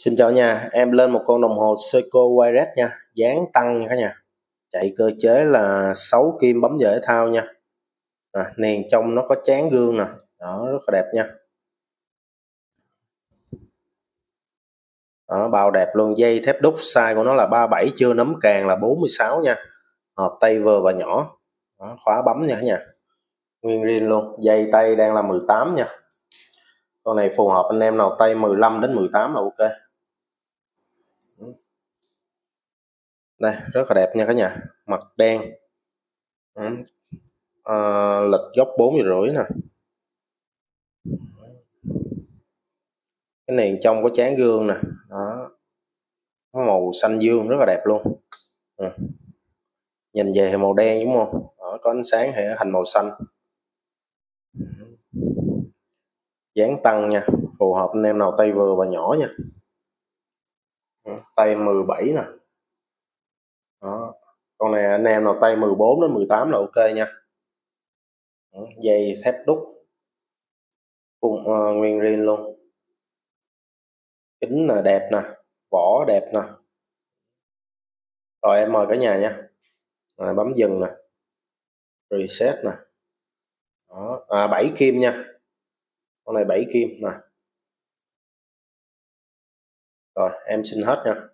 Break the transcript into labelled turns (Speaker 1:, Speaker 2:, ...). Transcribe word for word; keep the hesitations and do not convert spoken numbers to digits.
Speaker 1: Xin chào nha, em lên một con đồng hồ Seiko Wireless nha, dáng tăng nha cả nhà. Chạy cơ chế là sáu kim bấm giờ thể thao nha. À, niền trong nó có trán gương nè, đó rất là đẹp nha. Đó, bao đẹp luôn, dây thép đúc, size của nó là ba mươi bảy, chưa nấm càng là bốn mươi sáu nha. Hộp tay vừa và nhỏ. Đó, khóa bấm nha cả nhà. Nguyên riêng luôn, dây tay đang là mười tám nha. Con này phù hợp anh em nào tay mười lăm đến mười tám là ok. Đây, rất là đẹp nha cả nhà, mặt đen. À, lệch góc bốn giờ rưỡi nè. Cái nền trong có trán gương nè, đó, màu xanh dương rất là đẹp luôn. Ừ. Nhìn về thì màu đen đúng không, đó, có ánh sáng thì thành màu xanh. Dáng tăng nha, phù hợp anh em nào tay vừa và nhỏ nha. Tay mười bảy nè, đó. Con này anh em nào tay mười bốn đến mười tám là ok nha. Dây thép đúc cùng uh, nguyên riêng luôn. Kính là đẹp nè, vỏ đẹp nè. Rồi em mời cả nhà nha. Rồi, bấm dừng nè, reset nè, đó. À, bảy kim nha, con này bảy kim nè. Rồi em xin hết nha.